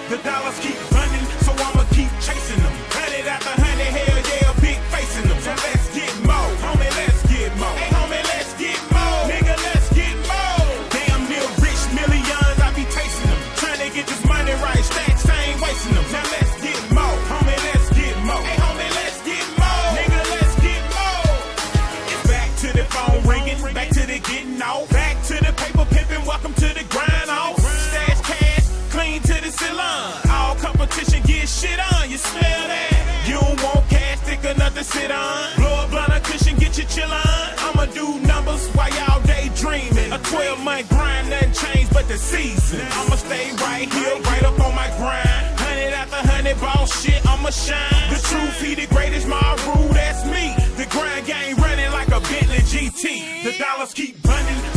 The dollars keep running, so I'ma keep chasing them. 100 after 100, hell yeah, big facing them. So let's get more, homie, let's get more. Hey homie, let's get more, nigga, let's get more. Damn near rich millions, I be tasting them. Trying to get this money right, stacks, I ain't wasting them. Now let's get more, homie, let's get more. Hey homie, let's get more, nigga, let's get more. It's back to the phone ringing, back to the getting off, back to the paper pimping, welcome to the grind off. Stash cash, clean to the salon. All competition get shit on, you smell that? You don't want cash, thick enough to sit on. Blow a blunt, a cushion, get your chill on. I'ma do numbers while y'all daydreaming. A 12-month grind, nothing changed but the season. I'ma stay right here, right up on my grind. 100 after 100, ball shit, I'ma shine. The truth, he the greatest, my rule, that's me. The grind game running like a Bentley GT. The dollars keep running,